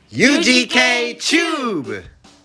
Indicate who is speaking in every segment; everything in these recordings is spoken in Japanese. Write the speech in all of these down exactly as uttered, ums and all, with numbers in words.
Speaker 1: ユージーケー Tube!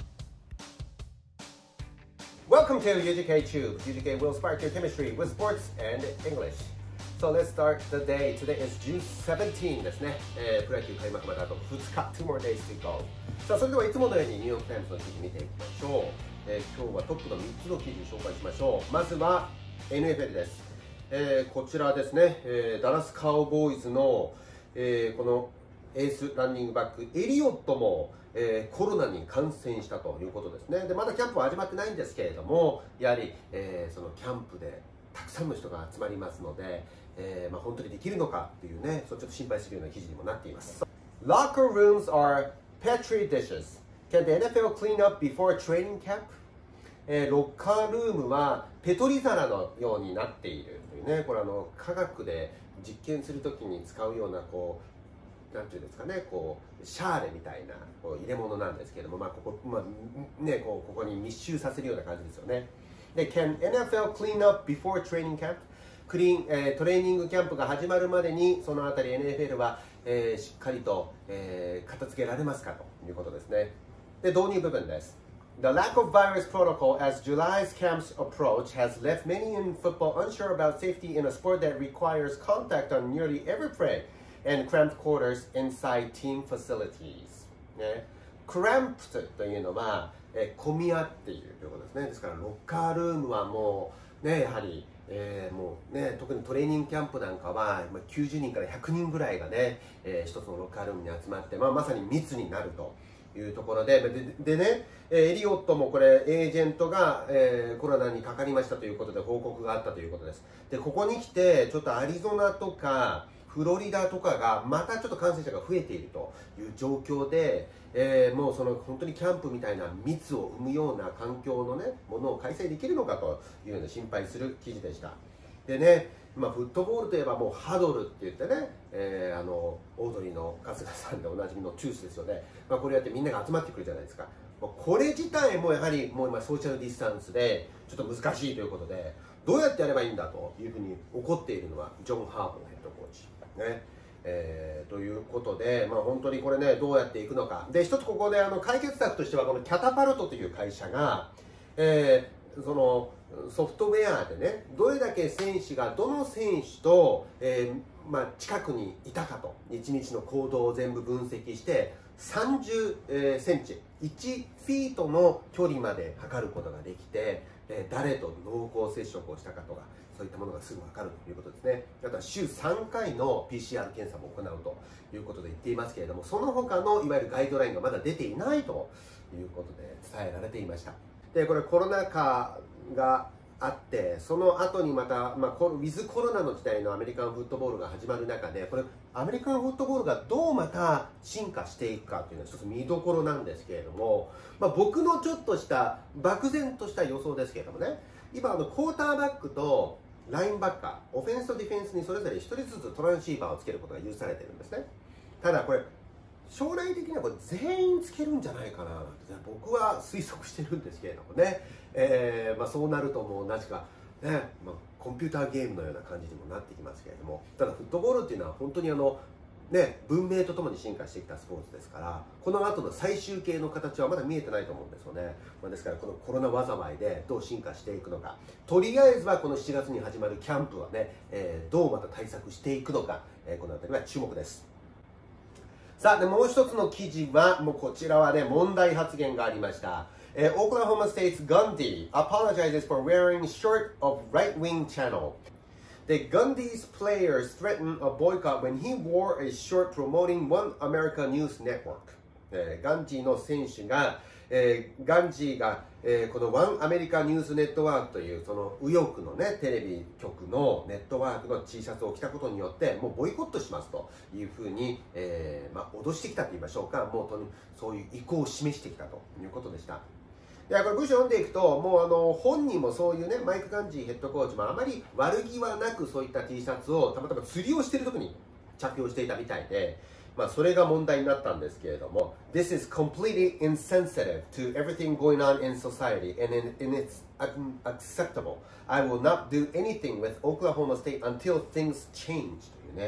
Speaker 2: Welcome to U G K Tube. U G K will spark your chemistry with sports and English. So let's start the day. Today is June seventeenth ですね。えー、プロ野球開幕まであとふつか。two more days to go. さあ、それではいつものようにニューヨークタイムズの記事見ていきましょう。えー、今日はトップのみっつの記事を紹介しましょう。まずは エヌエフエル です。えー、こちらですね、えー、ダラスカウボーイズの、えー、このエースランニングバックエリオットも、えー、コロナに感染したということですね。でまだキャンプは始まってないんですけれども、やはり、えー、そのキャンプでたくさんの人が集まりますので、えーまあ、本当にできるのかっていうね、そうちょっと心配するような記事にもなっています。Locker rooms are petri dishes. Can the エヌエフエル clean up before training camp? えー、ロッカールームはペトリ皿のようになっているというね、これあの科学で実験するときに使うようなこうなんていうんですかね、こうシャーレみたいなこう入れ物なんですけれども、まあここまあねこうここに密集させるような感じですよね。で、Can エヌエフエル clean up before training camp? クリーン、えー、トレーニングキャンプが始まるまでにそのあたり エヌエフエル は、えー、しっかりと、えー、片付けられますかということですね。で、導入部分です。The lack of virus protocol as July's camps approach has left many in football unsure about safety in a sport that requires contact on nearly every play and cramped quarters inside team facilities、ね、cramped というのは、えー、混み合っているということですね。ですからロッカールームはもうね、やはり、えー、もうね、特にトレーニングキャンプなんかはきゅうじゅうにんからひゃくにんぐらいがね、えー、一つのロッカールームに集まって、まあ、まさに密になるというところで、で、でね、エリオットもこれエージェントが、えー、コロナにかかりましたということで報告があったということです。で、ここに来てちょっとアリゾナとかフロリダとかがまたちょっと感染者が増えているという状況で、えー、もうその本当にキャンプみたいな密を生むような環境のねものを開催できるのかというような心配する記事でした。でね、まあ、フットボールといえばもうハドルって言ってね、えー、あのオードリーの春日さんでおなじみのトゥースですよね。まあ、これやってみんなが集まってくるじゃないですか。これ自体もやはりもう今ソーシャルディスタンスでちょっと難しいということで、どうやってやればいいんだというふうに怒っているのはジョン・ハーボンヘッドコーチね、えー、ということで、まあ、本当にこれねどうやっていくのかで、一つここであの解決策としてはこのキャタパルトという会社が、えー、そのソフトウェアでねどれだけ選手がどの選手と、えーまあ、近くにいたかといちにちの行動を全部分析してさんじゅっセンチいちフィートの距離まで測ることができて、えー、誰と濃厚接触をしたかとかそういったものがすぐ分かるということですね。あとは週さんかいの ピーシーアール 検査も行うということで言っていますけれども、その他のいわゆるガイドラインがまだ出ていないということで伝えられていました。で、これコロナ禍があってその後にまた、まあ、ウィズコロナの時代のアメリカンフットボールが始まる中で、これアメリカンフットボールがどうまた進化していくかというのは一つ見どころなんですけれども、まあ、僕のちょっとした漠然とした予想ですけれどもね、今あのクォーターバックとラインバッカーオフェンスとディフェンスにそれぞれひとりずつトランシーバーをつけることが許されているんですね。ただこれ将来的にはこれ全員つけるんじゃないかななんて僕は推測してるんですけれどもね、えーまあ、そうなるともう何か、ねまあ、コンピューターゲームのような感じにもなってきますけれども、ただフットボールっていうのは本当にあの、ね、文明とともに進化してきたスポーツですから、この後の最終形の形はまだ見えてないと思うんですよね。まあ、ですからこのコロナ災いでどう進化していくのか、とりあえずはこのしちがつに始まるキャンプはね、えー、どうまた対策していくのか、えー、この辺りは注目です。さあ、でもう一つの記事はもうこちらはね問題発言がありました。えー、Oklahoma State's Gundy apologizes for wearing short of right-wing channel. The Gundy's players threatened a boycott when he wore a short promoting One America News Network. えー、ガンジーの選手が、えー、ガンジーが、えー、このワンアメリカニュースネットワークというその右翼のねテレビ局のネットワークの T シャツを着たことによってもうボイコットしますというふうに、えーまあ、脅してきたと言いましょうか、もうとにそういう意向を示してきたということでした。いやこれ文章を読んでいくともうあの本人もそういうねマイク・ガンジーヘッドコーチもあまり悪気はなくそういった T シャツをたまたま釣りをしている時に着用していたみたいで、まあ、それが問題になったんですけれども This is completely insensitive to everything going on in society and, in, and it's unacceptable. I will not do anything with Oklahoma State until things change というね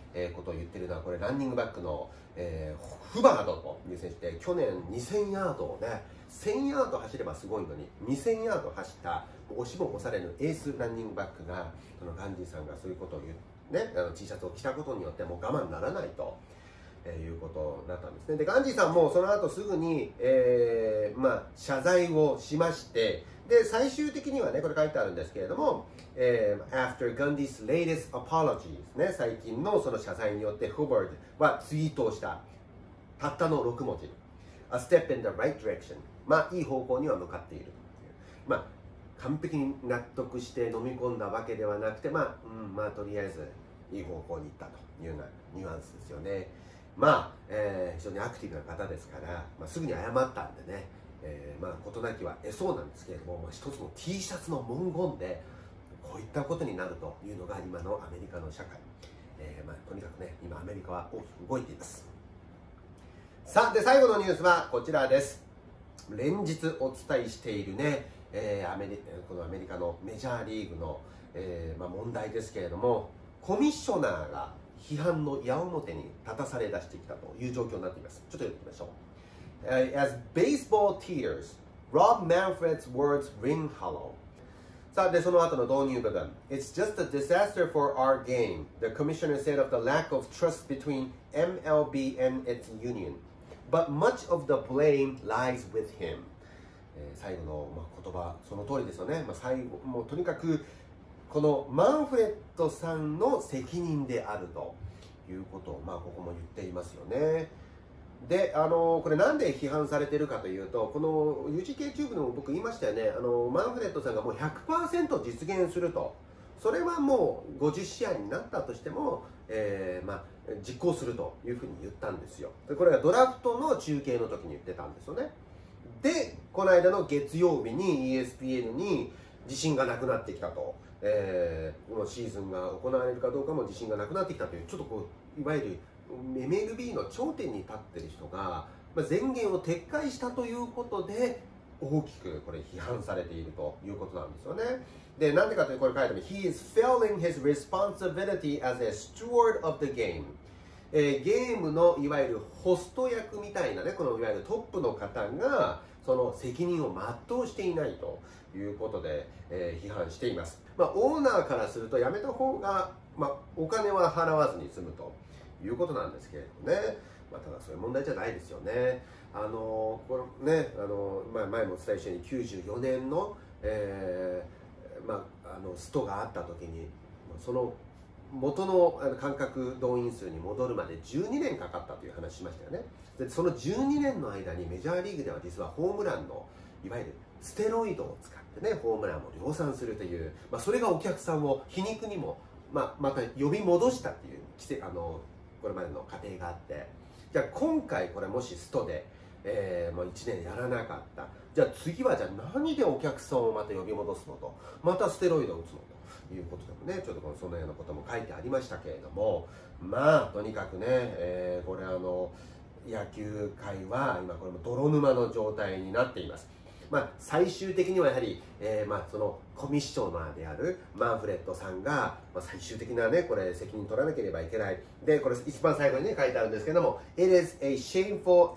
Speaker 2: えー、ことを言ってるのは、これランニングバックの、えー、フバードという選手で、去年にせんヤードをね、せんヤード走ればすごいのににせんヤード走った押しも押されぬエースランニングバックが、そのガンジーさんがそういうことを言って、ね、あの T シャツを着たことによってもう我慢ならないと。えー、いうことになったんですね。で、ガンジーさんもその後すぐに、えーまあ、謝罪をしまして、で、最終的にはね、これ書いてあるんですけれども、えー、After Gandhi's latest apology ですね、最近のその謝罪によって、フバードはツイートをした、たったのろくもじ、A step in the right direction、まあ、いい方向には向かっているという、まあ、完璧に納得して飲み込んだわけではなくて、まあ、うん、まあ、とりあえずいい方向に行ったというようなニュアンスですよね。まあ、えー、非常にアクティブな方ですから、まあ、すぐに謝ったんでね、えー、まあ事なきは得そうなんですけれども、まあ、一つの T シャツの文言でこういったことになるというのが今のアメリカの社会、えーまあ、とにかくね、今アメリカは大きく動いています。さあ、で最後のニュースはこちらです。連日お伝えしているね、えー、アメリこのアメリカのメジャーリーグの、えーまあ、問題ですけれども、コミッショナーが批判の矢面に立たされ出してきたという状況になっています。ちょっと読んでみましょう。Uh, as baseball teeters, Rob Manfred's words ring hollow. さあ、で、その後の導入部分。It's just a disaster for our game, the commissioner said of the lack of trust between M L B and its union. But much of the blame lies with him. えー、最後の、まあ、言葉、その通りですよね。まあ、最後、もうとにかく、このマンフレッドさんの責任であるということを、まあ、ここも言っていますよね。で、あのこれなんで批判されてるかというと、この ユージーケー チューブでも僕言いましたよね。あのマンフレッドさんがもう ひゃくパーセント 実現すると。それはもうごじゅっしあいになったとしても、えーまあ、実行するというふうに言ったんですよ。でこれはドラフトの中継の時に言ってたんですよね。で、この間の月曜日に イーエスピーエヌ に自信がなくなってきたと。えー、このシーズンが行われるかどうかも自信がなくなってきたという、ちょっとこういわゆる エムエルビー の頂点に立っている人が、まあ、宣言を撤回したということで大きくこれ批判されているということなんですよね。で、なんでかというとこれ書いてある He is failing his responsibility as a steward of the game、えー、ゲームのいわゆるホスト役みたいなね、このいわゆるトップの方がその責任を全うしていないということで、えー、批判しています。まあ、オーナーからするとやめた方が、まあ、お金は払わずに済むということなんですけれどもね。まあ、ただそういう問題じゃないですよね。あのこのね、あの、まあ、前もお伝えしたようにきゅうじゅうよねんの、えーまあ、あのストがあった時にその元の観客動員数に戻るまでじゅうにねんかかったという話しましたよね。でそのじゅうにねんの間にメジャーリーグでは実はホームランのいわゆるステロイドを使ってね、ホームランを量産するという、まあ、それがお客さんを皮肉にも、まあ、また呼び戻したっていうあのこれまでの過程があって、じゃあ今回これもしストで、えー、もういちねんやらなかった、じゃあ次はじゃあ何でお客さんをまた呼び戻すのと、またステロイドを打つのということでもね、ちょっとこのそのようなことも書いてありましたけれども、まあとにかくね、えー、これあの野球界は今これも泥沼の状態になっています。まあ、最終的にはやはり、えー、まあそのコミッショナーであるマンフレッドさんが、まあ、最終的なね、これ責任取らなければいけない。で、これ一番最後にね、書いてあるんですけども、It is a shameful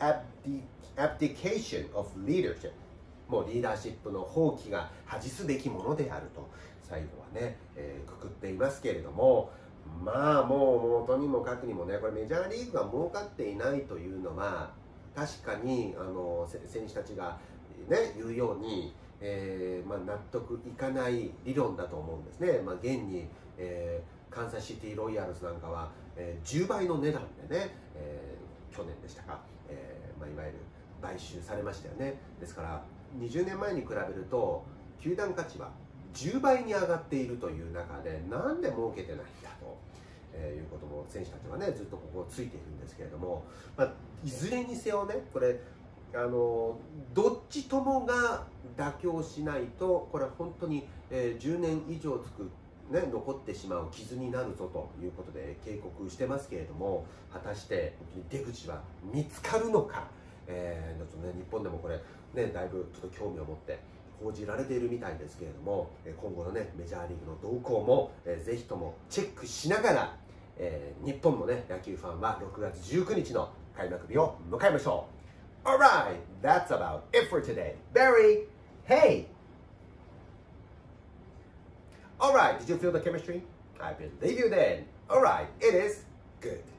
Speaker 2: abdication of leadership。もうリーダーシップの放棄が恥すべきものであると、最後はね、えー、くくっていますけれども、まあもう、もうとにもかくにもね、これメジャーリーグが儲かっていないというのは、確かにあの選手たちがね、言うように、えーまあ、納得いかない理論だと思うんですね。まあ、現に、えー、カンザスシティロイヤルズなんかは、えー、じゅうばいの値段でね、えー、去年でしたか、えーまあ、いわゆる買収されましたよね。ですからにじゅうねんまえに比べると球団価値はじゅうばいに上がっているという中で、なんで儲けてないんだと、えー、いうことも選手たちはね、ずっとここついているんですけれども、まあ、いずれにせよね、これあのどっちともが妥協しないと、これは本当に、えー、じゅうねんいじょうつく、ね、残ってしまう傷になるぞということで警告してますけれども、果たして出口は見つかるのか、えーちょっとね、日本でもこれ、ね、だいぶちょっと興味を持って報じられているみたいですけれども、今後の、ね、メジャーリーグの動向も、えー、ぜひともチェックしながら、 えー、日本のね野球ファンはろくがつじゅうくにちの開幕日を迎えましょう。 Alright, that's about it for today. Barry, hey! Alright, did you feel the chemistry? I believe you then. Alright, it is good.